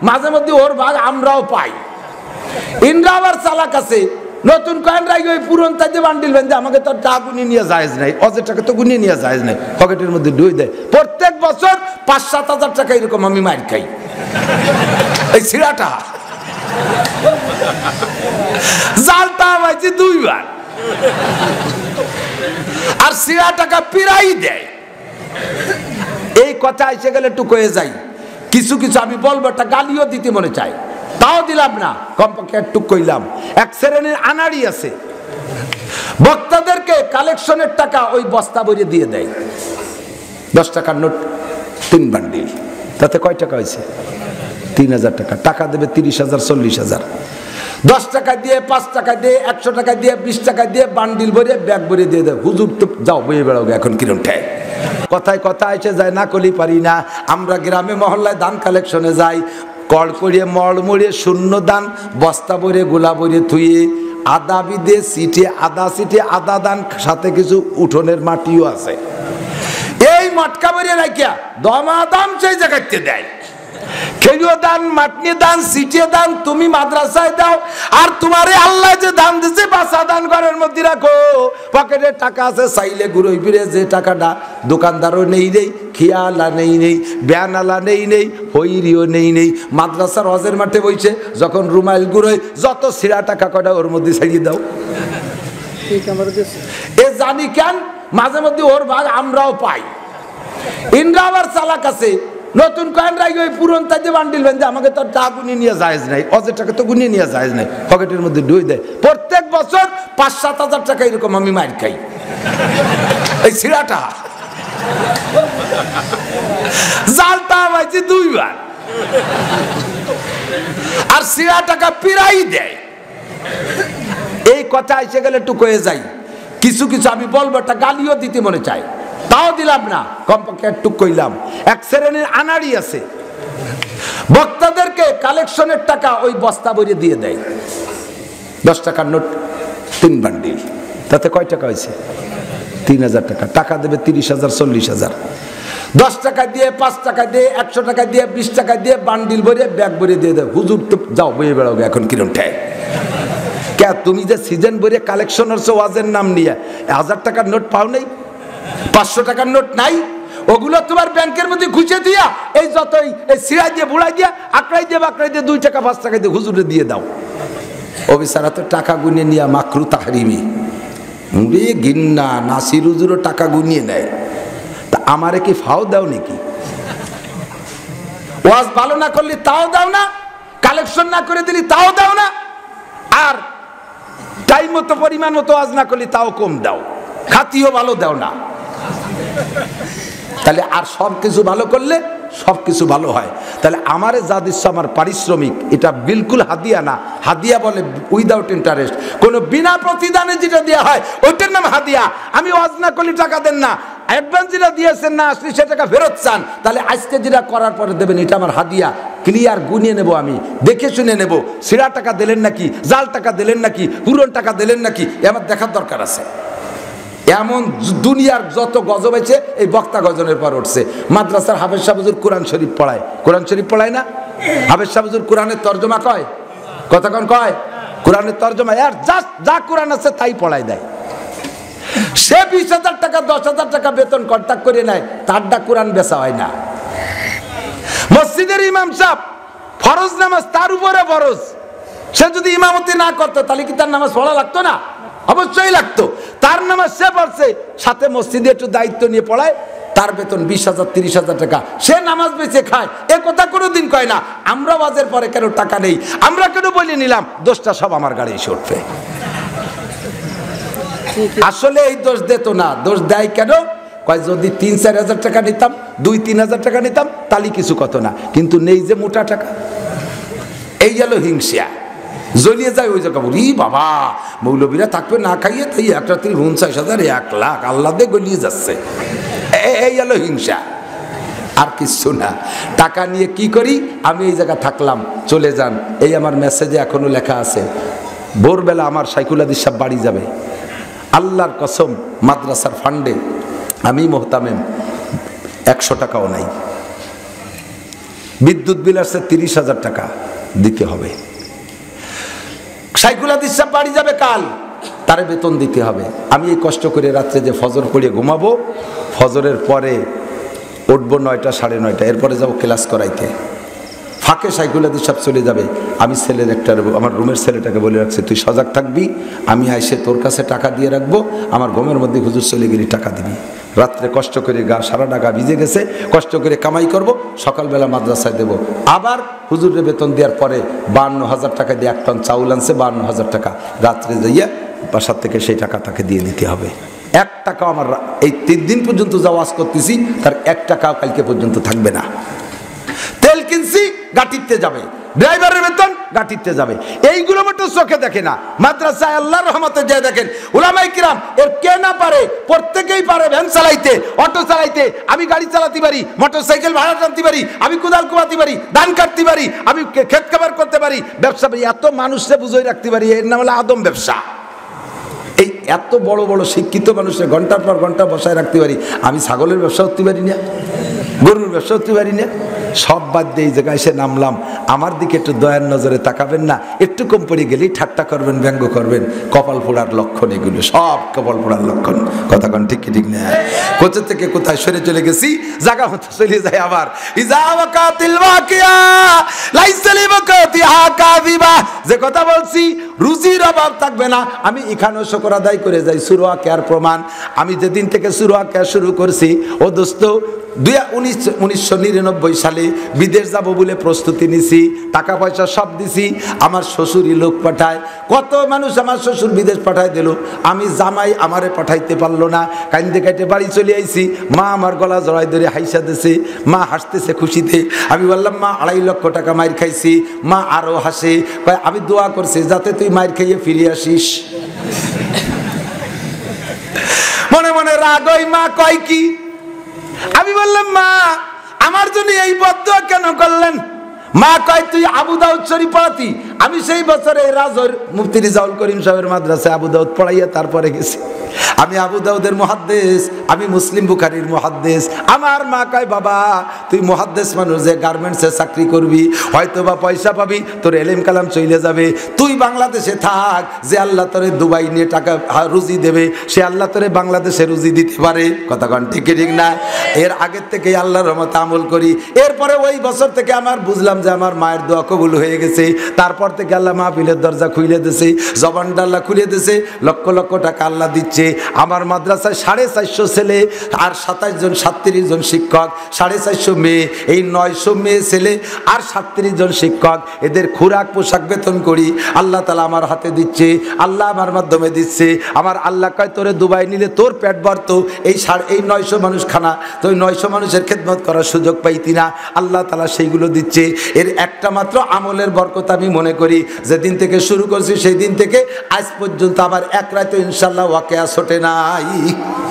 মাঝে মধ্যে ওর ভাগ আমরাও পাই। ইন্দ্রা আবার চালাক আছে, নতুন কয়েন রাখি ওই পুরন তাই বান্ডিল বেঁধে আমাকে তো টাকা গুনিয়ে নিয়ে যায় নাই, অজের টাকা তো গুনিয়ে নিয়ে যায় নাই, পকেটের মধ্যে ঢুই দেয়। প্রত্যেক বছর ৫-৭ হাজার টাকা এরকম আমি মার খাই এই ছিঁড়াটা। জালটা পাইছি 2 বার, আর ছিঁড়া টাকা পিরাই দেয়। এই কথা এসে গেলে একটু কয়ে যাই, কিছু কিছু আমি বলবো একটা গালিও দিতে মনে চাই, তাও দিলাম না, কমপক্ষে একটু কইলাম। এক শ্রেণীর আনাড়ি আছে, বক্তাদেরকে কালেকশনের টাকা ওই বস্তা ভরে দিয়ে দেয়। 10 টাকার নোট 3 বান্ডিল, তাতে কয় টাকা হয়েছে? 3000 টাকা। টাকা দেবে 30,000 40,000। 10 টাকা দিয়ে, 5 টাকা দিয়ে, 100 টাকা দিয়ে, 20 টাকা দিয়ে বান্ডিল ভরে ব্যাগ ভরে দিয়ে দেয়। হুজুর তো যাও বইয়ে বেড়াও এখন কিরম ঠেয়। কথায় কথা এসে যায়, না কলি পারি না। আমরা গ্রামে মহল্লায় দান কালেকশনে যাই, কড় করিয়ে মড় মরিয়ে শূন্য দান বস্তা ভরে গোলা ভরে থুয়ে আদা বিদে সিটে আদা দান, সাথে কিছু উঠোনের মাটিও আছে। এই মটকা ভরে রাখিয়া দমাদাম সেই জায়গাতে দেয়। খেলিও দান, মাটনি দান, সিটে দান, তুমি মাদ্রাসায় দাও, আর তোমারে আল্লাহ যে দান দিছে বাসা দান ঘরের মধ্যে রাখো। পকেটে টাকা আছে, চাইলে ঘুরোই ফিরে যে টাকাটা দোকানদারও নেই নেই, খিয়ালা নেই, ব্যানালা নেই, হইরিও নেই। মাদ্রাসার হজের মাঠে বইছে, যখন রুমাইল ঘুরোয় যত ছিঁড়া টাকা কটা ওর মধ্যে ছাড়িয়ে দাও। এ জানি কেন, মাঝে মধ্যে ওর ভাগ আমরাও পাই। ইন্দ্রা আবার চালাক আছে, নতুন কয়েন রাখি ওই পুরন তাই বান্ডিল বেঁধে আমাকে তো টাকা গুনিয়ে নিয়ে যায় নাই, অজের টাকা তো গুনিয়ে নিয়ে যায় নাই, পকেটের মধ্যে ঢুই দেয়। প্রত্যেক বছর ৫-৭ হাজার টাকা এরকম আমি মার খাই এই ছিঁড়াটা। জালটা পাইছি 2 বার, আর ছিঁড়া টাকা পিরাই দেয়। এই কথা এসে গেলে একটু কয়ে যাই, কিছু কিছু আমি বলবো একটা গালিও দিতে মনে চাই, তাও দিলাম না, কমপক্ষে একটু কইলাম। এক শ্রেণীর আনাড়ি আছে, বক্তাদেরকে কালেকশনের টাকা ওই বস্তা ভরে দিয়ে দেয়। 10 টাকার নোট 3 বান্ডিল, তাতে কয় টাকা হয়েছে? 3000 টাকা। টাকা দেবে 30,000 40,000। 10 টাকা দিয়ে, 5 টাকা দিয়ে, 100 টাকা দিয়ে, 20 টাকা দিয়ে বান্ডিল ভরে ব্যাগ ভরে দিয়ে দেয়। হুজুর তো যাও বইয়ে বেড়াও এখন কিরম ঠেয়। কে তুমি যে সিজন ভরে কালেকশন হচ্ছে ওয়াজের নাম নিয়ে 1000 টাকার নোট পাও নাই, 500 টাকার নোট নাই, ওগুলো তোমার ব্যাংকের মধ্যে ঘুষে দিয়া এই যতই এই সিরাই দিয়ে বুড়াই দিয়া আকড়াই দিয়ে বাকড়াই দিয়ে 2 টাকা 5 টাকা দিয়ে হুজুরে দিয়ে দাও। অফিসারা তো টাকা গুনিয়ে নিয়ে মাকরু তাহরিমি রে গিন্না, নাসির হুজুরও টাকা গুনিয়ে নেয়। তা আমারে কি ফাও দাও নাকি? ওয়াজ ভালো না করলে তাও দাও না, কালেকশন না করে দিলি তাও দাও না, আর টাইম মতো পরিমাণ মতো ওয়াজ না করলে তাও কম দাও, খাতিও ভালো দাও না। তাহলে আর সব কিছু ভালো করলে সব কিছু ভালো হয়। তাহলে আমারে যা দিচ্ছ আমার পারিশ্রমিক, এটা বিলকুল হাদিয়া না। হাদিয়া বলে উইদাউট ইন্টারেস্ট, কোনো বিনা প্রতিদানে যেটা দেওয়া হয় ওইটার নাম হাদিয়া। আমি ওয়াজ না করলে টাকা দেন না, অ্যাডভান্স যেটা দিয়েছেন না আসলে সে টাকা ফেরত চান, তাহলে আজকে যেটা করার পরে দেবেন এটা আমার হাদিয়া। ক্লিয়ার গুনিয়ে নেব, আমি দেখে শুনে নেব, ছিঁড়া টাকা দিলেন নাকি, জাল টাকা দিলেন নাকি, পুরন টাকা দিলেন নাকি, আমার দেখার দরকার আছে। এমন দুনিয়ার যত গজব হয়েছে এই বক্তা গজনের পর উঠছে। মাদ্রাসার হাফেজ সাহেব হুজুর কোরআন শরীফ পড়ায়, কোরআন শরীফ পড়ায় না? হাফেজ সাহেব হুজুর কোরআনের তর্জমা কয়, কতক্ষণ কয় কোরআনের তর্জমা, আর যা কোরআন আছে তাই পড়ায় দেয়। সে 20,000 টাকা 10,000 টাকা বেতন কন্ট্যাক্ট করে নেয়, তারটা কোরআন বেচা হয় না। মসজিদের ইমাম সাহেব ফরজ নামাজ তার উপরে ফরজ, সে যদি ইমামতি না করতো তাহলে কি তার নামাজ পড়া লাগতো না? অবশ্যই লাগতো। তার নামাজ সে পড়ছে, সাথে মসজিদে একটু দায়িত্ব নিয়ে পড়ায়, তার বেতন 20,000 30,000 টাকা, সে নামাজ বেঁচে খায়। এ কথা কোনোদিন কয় না আমরা ওয়াজের পরে কেন টাকা নেই, আমরা কেন বলে নিলাম, দোষটা সব আমার গাড়ি এসে উঠবে। আসলে এই দোষ দিত না, দোষ দেয় কেন? কয় যদি 3-4 হাজার টাকা নিতাম, 2-3 হাজার টাকা নিতাম তাহলে কিছু কত না, কিন্তু নেই যে মোটা টাকা, এই গেল হিংসা, জ্বলিয়ে যায় ওই জায়গা। বলি বাবা মৌলবীরা থাকবে না খাইয়ে, তাই 1 রাত্রি 49,000 1 লাখ আল্লাহ দিয়ে গলিয়ে যাচ্ছে, এই গেল হিংসা, আর কিছু না। টাকা নিয়ে কি করি, আমি এই জায়গা থাকলাম, চলে যান। এই আমার মেসেজে এখনো লেখা আছে, ভোরবেলা আমার সাইকুল হাদিস সাহেব বাড়ি যাবে। আল্লাহর কসম মাদ্রাসার ফান্ডে আমি মোহতামেম 100 টাকাও নাই, বিদ্যুৎ বিল আসছে 30,000 টাকা দিতে হবে। সাইকুল হাদিস সাহেব বাড়ি যাবে কাল, তারে বেতন দিতে হবে। আমি এই কষ্ট করে রাত্রে যে ফজর পড়িয়ে ঘুমাবো, ফজরের পরে উঠবো 9টা 9:30, এরপরে যাবো ক্লাস করাইতে। ফাঁকে সাইকুল হাদিস সাহেব চলে যাবে। আমি ছেলের আমার রুমের ছেলেটাকে বলে রাখছি, তুই সজাগ থাকবি, আমি আইসে তোর কাছে টাকা দিয়ে রাখবো, আমার ঘুমের মধ্যে হুজুর চলে গেলি টাকা দিবি। রাত্রে কষ্ট করে সারাটা গা ভিজে গেছে, কষ্ট করে কামাই করব, সকালবেলা মাদ্রাসায় দেব। আবার হুজুরের বেতন দেওয়ার পরে 52,000 টাকা দিয়ে 1 টন চাউল আনছে, 52,000 টাকা রাত্রে যাইয়া বাসার থেকে সেই টাকা তাকে দিয়ে দিতে হবে। 1 টাকাও আমার এই 3 দিন পর্যন্ত যা ওয়াজ করতেছি তার 1 টাকাও কালকে পর্যন্ত থাকবে না। তেল কিনছি, গাটিতে যাবে, ড্রাইভারের বেতন গাটিতে যাবে। এইগুলো মতো চোখে দেখে না। মাদ্রাসায় আল্লাহর রহমতে যে দেখেন উলামায়ে কিরাম, এর কে না পারে? প্রত্যেকেই পারে ভ্যান চালাইতে, অটো চালাইতে। আমি গাড়ি চালাতে পারি, মোটরসাইকেল ভাড়া টানতে পারি, আমি কোদাল কোবাতে পারি, ধান কাটতে পারি, আমি ক্ষেত খাবার করতে পারি, ব্যবসা পারি। এত মানুষকে বুঝিয়ে রাখতে পারি, এর নাম হলো আদম ব্যবসা। এই এত বড় বড় শিক্ষিত মানুষের ঘন্টার পর ঘন্টা বসায় রাখতে পারি। আমি ছাগলের ব্যবসা করতে পারি না, গরুর ব্যবসা করতে পারি না। সব বাদ দিয়ে এই জায়গায় এসে নামলাম। আমার দিকে একটু দয়ার নজরে তাকাবেন না? একটু কম পড়ে গেলেই ঠাট্টা করবেন, ব্যঙ্গ করবেন। কপাল পোড়ার লক্ষণ এগুলো, সব কপাল পোড়ার লক্ষণ। কথা কন ঠিক কি ঠিক না? কোথা থেকে কোথায় সরে চলে গেছি, জায়গা মতো চলে যায় আবার। যে কথা বলছি, রুজির অভাব থাকবে না। আমি এখানেও শুকর আদায় করে যাই। সূরা ওয়াকিয়ার প্রমাণ। আমি যেদিন থেকে সূরা ওয়াকিয়া শুরু করছি, ও দোস্ত 1999 সালে বিদেশ যাব বলে প্রস্তুতি নিছি, টাকা পয়সা সব দিছি। আমার শ্বশুরই লোক পাঠায়, কত মানুষ আমার শ্বশুর বিদেশ পাঠায় দিল। আমি জামাই আমারে পাঠাইতে পারলো না, কান্দে কাটে বাড়ি চলে আইছি। মা আমার গলা জড়াই ধরে হাইসা দিছে, মা হাসতেছে খুশিতে। আমি বললাম, মা 2.5 লক্ষ টাকা মাইর খাইছি। মা আরো হাসে, আমি দোয়া করছি যাতে তুই মাইর খাইয়ে ফিরে আসিস। মনে মনে রাগ, ওই মা কয় কি? আমি বললাম, মা আমার জন্য এই বদদুয়া কেন করলেন? মা কয়, তুই আবু দাউদ শরীফ পড়াতি। আমি সেই বছরে রাজর মুফতি রিজাউল করিম সাহেবের মাদ্রাসায় আবু দাউদ পড়াইয়া তারপরে গেছি। আমি আবু দাউদের মুহাদ্দিস, আমি মুসলিম বুখারীর মুহাদ্দিস। আমার মা কয়, বাবা তুই মুহাদ্দিস মানুষ, যে গার্মেন্টসে চাকরি করবি, হয়তো বা পয়সা পাবি, তোর এলেম কালাম চলে যাবে। তুই বাংলাদেশে থাক, যে আল্লাহ তোরে দুবাই নিয়ে টাকা রুজি দেবে, সে আল্লাহ তোরে বাংলাদেশে রুজি দিতে পারে। কথা কন ঠিক ঠিক না? এর আগের থেকে আল্লাহর রহমতে আমল করি। এরপরে ওই বছর থেকে আমার বুঝলাম যে আমার মায়ের দোয়া কবুল হয়ে গেছে। তারপর থেকে আল্লাহ মাহফিলের দরজা খুলে দিয়েছে, জবানটা আল্লাহ খুলে দিয়েছে, লক্ষ লক্ষ টাকা আল্লাহ দিচ্ছে। আমার মাদ্রাসায় 450 ছেলে আর 27 জন 37 জন শিক্ষক, 450 মেয়ে, এই 900 মেয়ে ছেলে আর 37 জন শিক্ষক। এদের খোরাক পোশাক বেতন করি, আল্লাহ তাআলা আমার হাতে দিচ্ছে, আল্লাহ আমার মাধ্যমে দিচ্ছে। আমার আল্লাহ কয়, তোরে দুবাই নিলে তোর পেট ভরতো, এই 900 মানুষ খানা, তো ওই 900 মানুষের খেদমত করার সুযোগ পাইতি না। আল্লাহ তাআলা সেইগুলো দিচ্ছে। এর একটা মাত্র আমলের বরকত আমি মনে করি। যেদিন থেকে শুরু করছি সেই দিন থেকে আজ পর্যন্ত আমার এক রাতে ইনশাআল্লাহ ওয়াকিয়া ছোটে নাই।